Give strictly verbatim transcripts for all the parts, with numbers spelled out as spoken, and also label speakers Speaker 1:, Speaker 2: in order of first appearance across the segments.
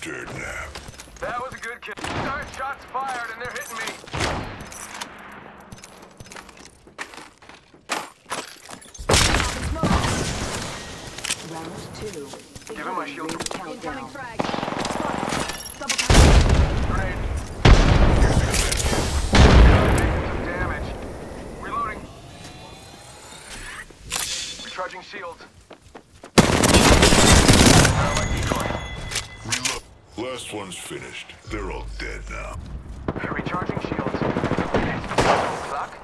Speaker 1: dead now.
Speaker 2: That was a good kill. Start shots fired and they're hitting me.
Speaker 3: Round two.
Speaker 2: Give him my shield.
Speaker 3: Incoming frag. Double
Speaker 2: Grenade. Some damage. Reloading. Recharging shields.
Speaker 1: Reload. Last one's finished. They're all dead now.
Speaker 2: Recharging shields. Suck.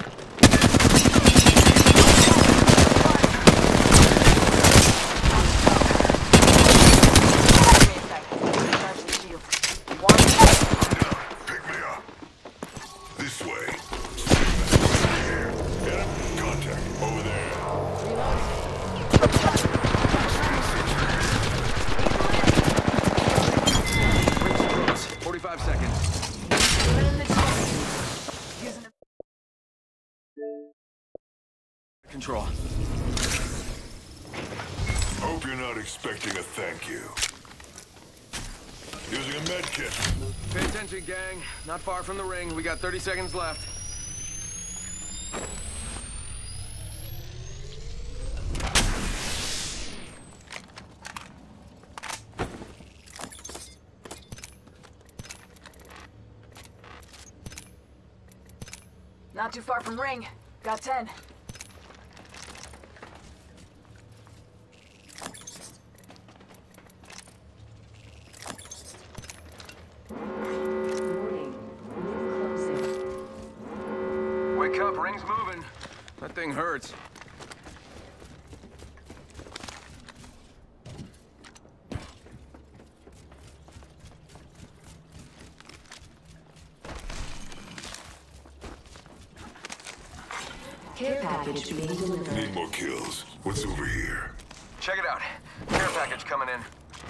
Speaker 1: Pick me up. This way. Get him. Contact. Over there.
Speaker 2: forty-five seconds. Control.
Speaker 1: Hope you're not expecting a thank you. Using a med kit.
Speaker 2: Pay attention, gang. Not far from the ring. We got thirty seconds left.
Speaker 3: Not too far from ring. Got ten.
Speaker 2: Wake up, ring's moving. That thing hurts.
Speaker 3: Care package being delivered.
Speaker 1: Need more kills. What's over here?
Speaker 2: Check it out. Care package coming in.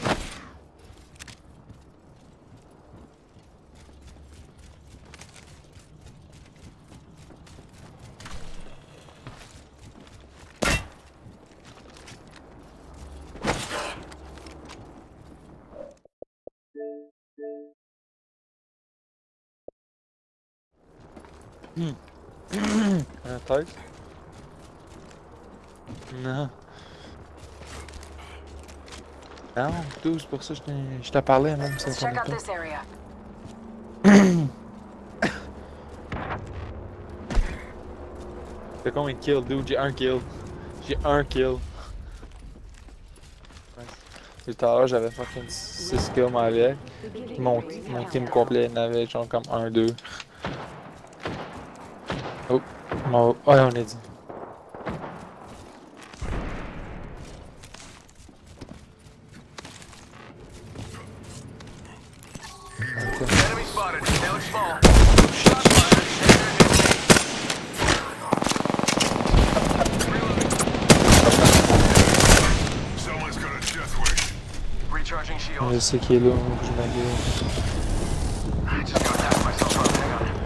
Speaker 4: Uh, Tys? Non. Non, douze, c'est pour ça que je, je te parlais même.
Speaker 3: Let's check out this area.
Speaker 4: T'as combien de kills, dude? J'ai un kill. J'ai un kill. Tout à l'heure, j'avais fucking six kills ma vie. Mon, mon team complet n'avait genre comme un deux. Oh, mon... ouais, on est dit.
Speaker 2: Enemy spotted. They look small. Shot fired.
Speaker 1: Someone's got a death wish.
Speaker 2: Recharging
Speaker 4: Je
Speaker 2: shield.
Speaker 4: sais qu'il est là, je m'aguille.
Speaker 2: I just got that myself up. Hang on.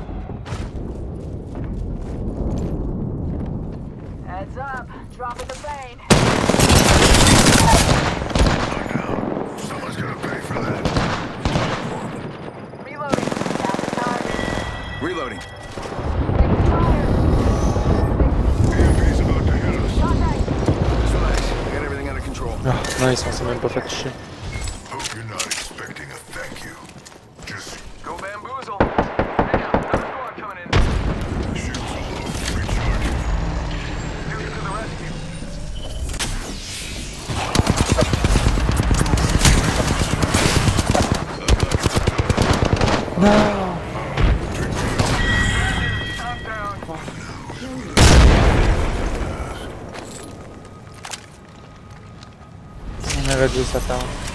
Speaker 3: Heads up. Dropping the vein.
Speaker 1: Someone's gonna pay for that.
Speaker 3: Reloading. Down to target.
Speaker 2: Reloading.
Speaker 1: The M P's about to hit us.
Speaker 3: Shot right.
Speaker 2: Relax. Got everything under control.
Speaker 4: Ah, nice, on s'est même pas fait toucher.
Speaker 1: Hope you're not expecting a thank you. Just
Speaker 2: Go bamboozle. Hang on. Another squad coming in.
Speaker 1: shoot solo. Recharge.
Speaker 2: Dude to the rescue.
Speaker 4: No!
Speaker 2: I'm down.
Speaker 4: On aurait dû s'attendre.